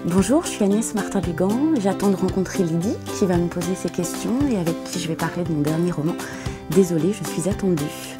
Bonjour, je suis Agnès Martin-Dugan. J'attends de rencontrer Lydie qui va me poser ses questions et avec qui je vais parler de mon dernier roman. Désolée, je suis attendue.